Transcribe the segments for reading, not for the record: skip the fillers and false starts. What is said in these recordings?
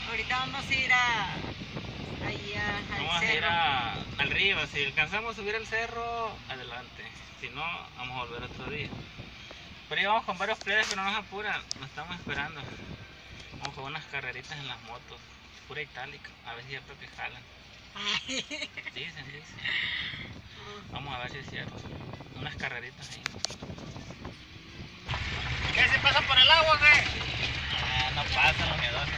Ahorita vamos a ir al Vamos a ir cerro. al río. Si alcanzamos a subir el cerro, adelante. Si no, vamos a volver otro día. Pero ya vamos con varios plebes, pero no nos apuran. Nos estamos esperando. Vamos con unas carreritas en las motos. Pura itálica. A ver si es cierto que jalan. Dicen. Vamos a ver si es cierto. Unas carreritas ahí. ¿Qué? ¿Se pasan por el agua, qué? No pasan los miedosos.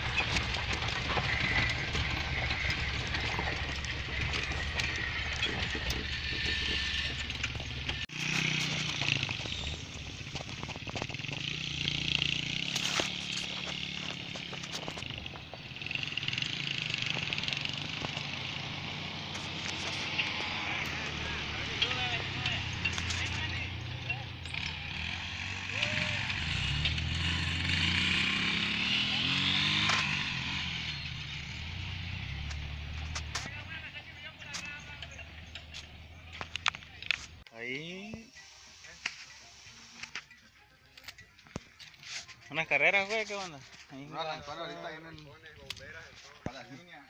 Ahí. ¿Unas carreras, güey? ¿Qué onda? Ahí. No arrancó ahorita vienen para las líneas.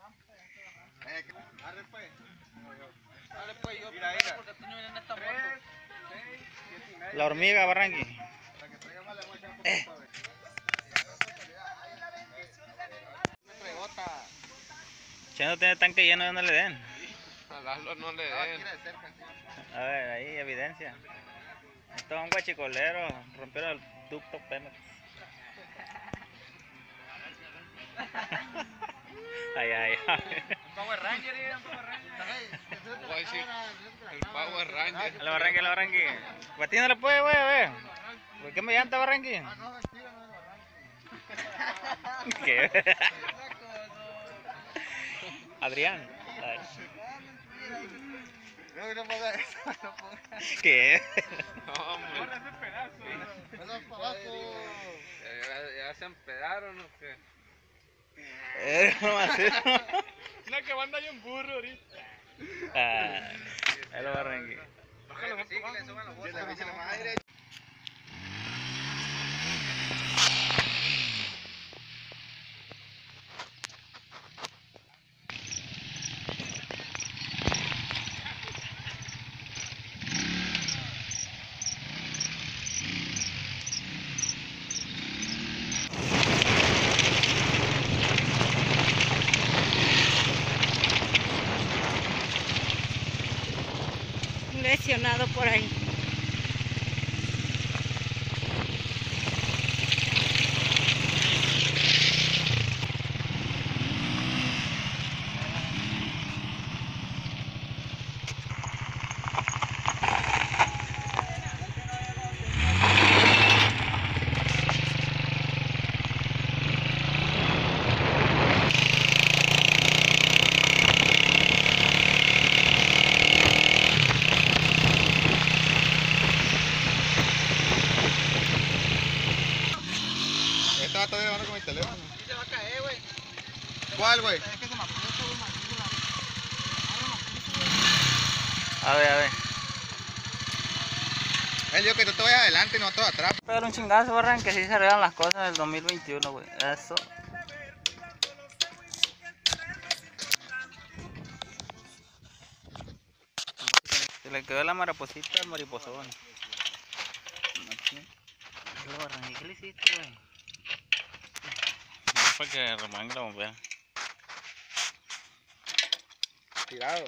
Arre pues. Arre pues, yo mira, porque tú no vienes en esta moto. La hormiga, Barranqui. Para que traiga más le voy a echar un poquito. Ya no tiene tanque lleno, no le den. A Lalo no le den. A ver, ahí, evidencia. Esto es un guachicolero. Rompieron el ducto Pemex. Ay. Power Ranger, Voy a decir, el Power Ranger. Hola, Barranqui. Batín no le puede, güey, a ver. ¿Por qué me llanta, Barranqui? ¿Qué? Adrián. Ay. No ponga eso, no ponga. ¿Qué? No, hombre. Ya se empedaron, ¿o qué? No más eso. Una que manda ahí un burro ahorita. Ahí lo Barranqui. Bájalo más para abajo. Un lesionado por ahí. Este va todavía grabando con mi teléfono. Se va a caer, güey. ¿Cuál, güey? Es que se me aprieta, güey, mandíbula. A ver. Él dijo que tú te vayas adelante y nosotros atrás. Pegar un chingazo, Barranqui, que así se arreglan las cosas en el 2021, güey. Eso. Se le quedó la mariposita al mariposón. Barranqui, ¿qué le hiciste, güey? No, para que remangue la bombera. Tirado.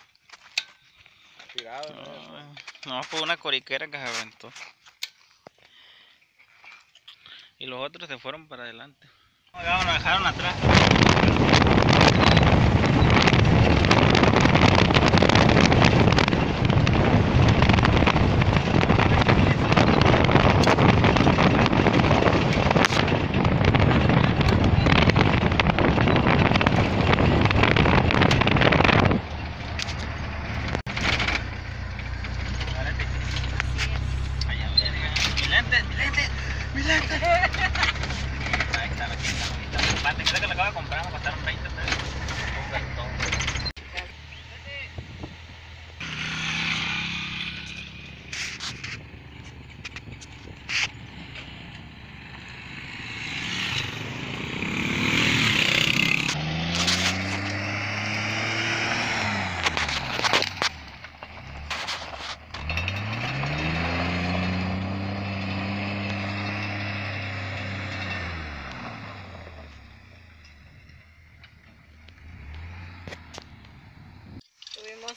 No, fue una coriquera que se aventó. Y los otros se fueron para adelante. Nos dejaron atrás. ¡Mi lente! Ahí está la quinta. Creo que la acabo de comprar, me costaron 20 pesos.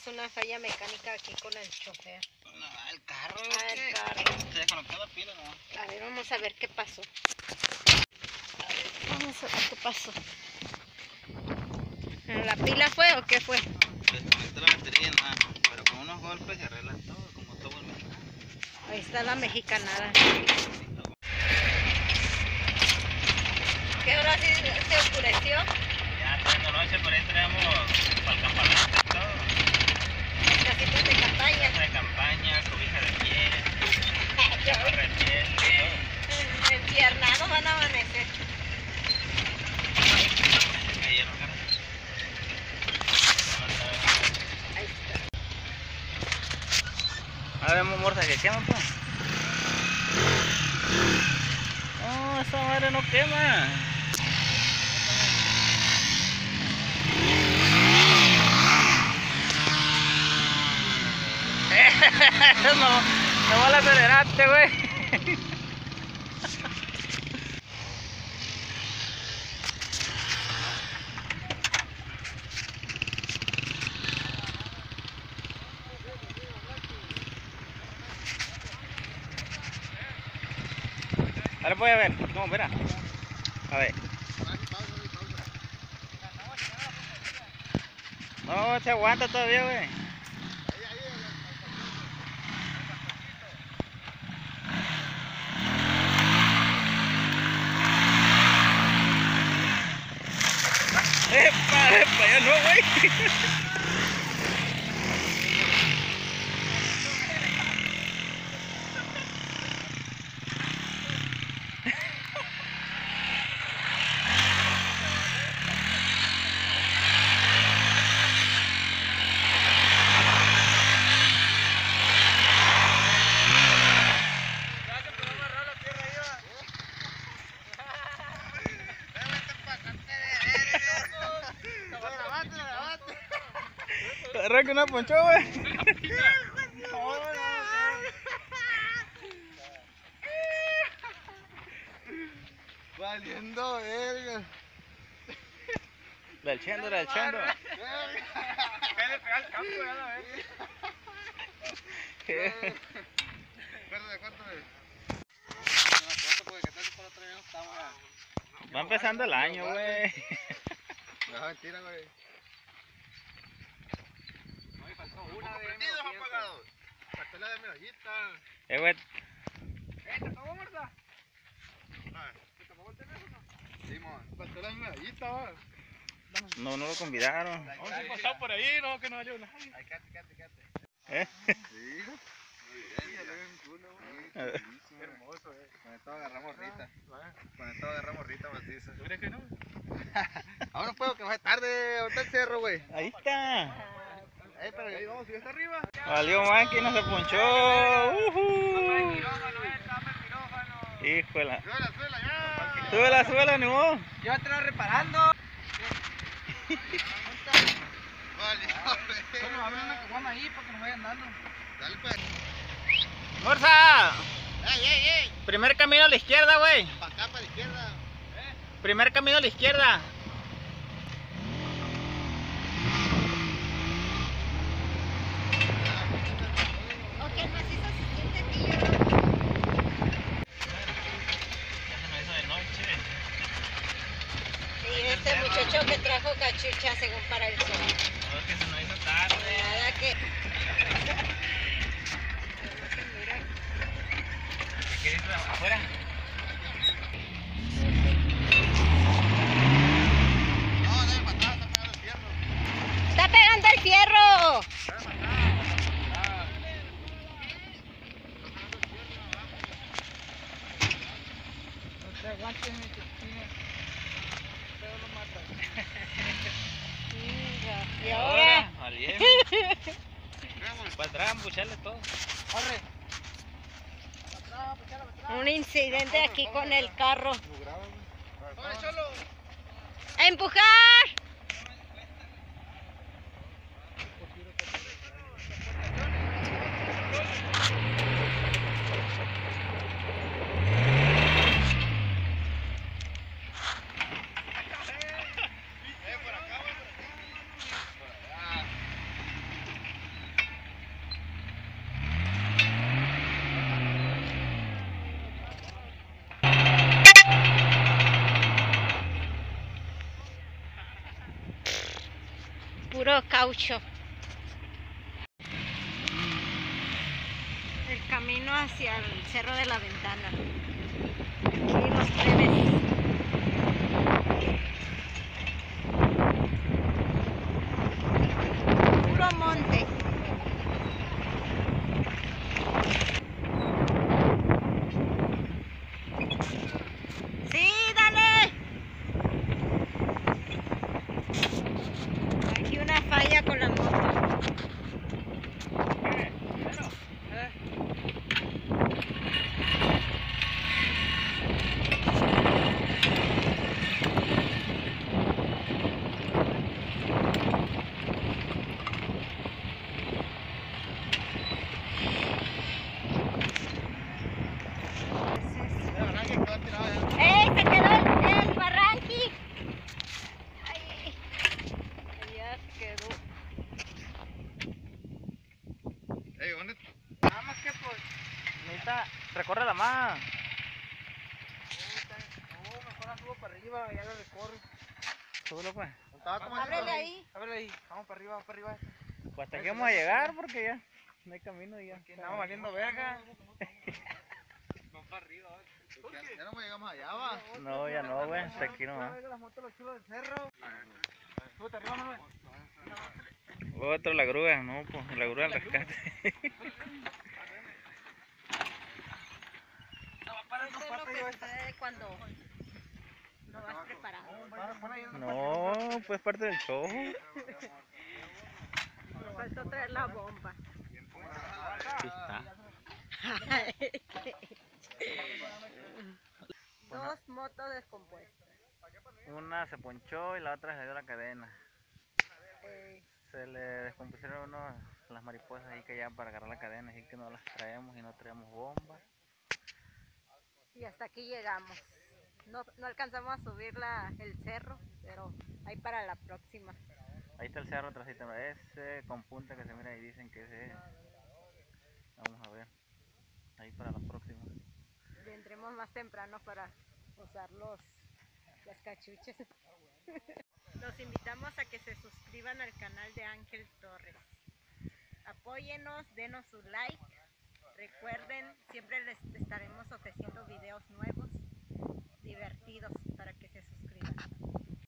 Tenemos una falla mecánica aquí con el chofer. No, el carro. Ah, el carro. Se desconectó la pila, ¿no? A ver, vamos a ver qué pasó. Vamos a ver qué pasó. ¿La pila fue o qué fue? Desconectó la batería, nada. Pero con unos golpes se arregla todo, como todo el mundo. Ahí está la mexicanada. ¿Qué hora sí se oscureció? Ya tengo noche, por ahí traemos para el campamento y todo. Casitas de campaña. Casa de campaña, cobija de piel, gorra de piel, todo. Enfiernados van a amanecer. Cayeron, cara. Ahí está. A ver, morsa, que quema, pues. No, esa madre no quema. No la aceleraste, güey. Ahora voy a ver, no, mira. A ver. No, se aguanta todavía, güey. Epa, ya no, güey. Arranca una poncho, güey. Valiendo verga. Del chendo, del chendo. ¿Qué le pega al campo ya la vez? Cuéntame. Va empezando el año, güey. No, mentira, güey. No, me faltó una de apagado. Faltó la de medallita. Güey. ¿Te acabó, Marta? ¿Te acabó el teléfono? Sí, man. Faltó la de medallita, va. No lo convidaron. Vamos a pasar por ahí, no, que no valió nada. Ay, quédate. ¿Eh? Sí. Muy bien, ya le ven culo, güey. Qué hermoso, Con esto agarramos rita. Con esto agarramos rita maciza. ¿Tú crees que no? Ahora no puedo, que baje tarde. Ahorita el cerro, güey. Ahí está. Pero ahí vamos, subir hasta arriba. Valió máquina, se ponchó. Híjola. Suela, ya. Súbela, ni modo. Yo te lo reparando. Vale, Bueno, abre una caguama ahí para que nos vayan dando. Dale, pues. ¡Morsa! ¡Ey! Primer camino a la izquierda, güey. Para acá, para la izquierda. Primer camino a la izquierda. Ok, macizo se siente aquí, yo Ya se nos hizo de noche. Y este muchacho que trajo cachucha según para el sol. No, es que se nos hizo tarde. Nada que... ¿Quieres ir afuera? No, dale para atrás, está pegando el fierro. ¡Está pegando el fierro! ¿Y ahora? Valiente. Para atrás, empucharle todo. Un incidente aquí con el carro. ¡Vale, cholo! ¡A empujar! Puro caucho. El camino hacia el Cerro de la Ventana. Aquí los plebes. Puro monte. Sí, dale. Aquí una falla con la moto. ¡Se quedó el barranqui! ¡Ay! Ya quedó. ¿Dónde? Nada más que pues, necesita, recorre la más. No, mejor la subo para arriba, ya la recorro. Súbelo pues. Ábrele ahí. Ábrele ahí, vamos para arriba, vamos para arriba. Pues hasta aquí vamos a llegar porque ya no hay camino y ya. Estamos valiendo verga. Vamos para arriba, Ya no llegamos allá, va. No, ya no, güey, hasta aquí nomás. Las motos, los chulos del cerro. Súbete arriba, Manuel. Otro la grúa, no, pues la grúa al rescate. Eso es lo que sucede cuando no vas preparado. No, pues parte del show. Falta traer la bomba. Aquí está. Dos motos descompuestas. Una se ponchó y la otra se dio la cadena. Se le descompusieron las mariposas ahí que ya para agarrar la cadena, así que no las traemos y no traemos bomba. Y hasta aquí llegamos. No alcanzamos a subir el cerro, pero ahí para la próxima. Ahí está el cerro atrásito, ese con punta que se mira y dicen que ese es. Vamos a ver, ahí para la próxima. Vendremos más temprano para usar las cachuchas. Los invitamos a que se suscriban al canal de Ángel Torres. Apóyenos, denos su like. Recuerden, siempre les estaremos ofreciendo videos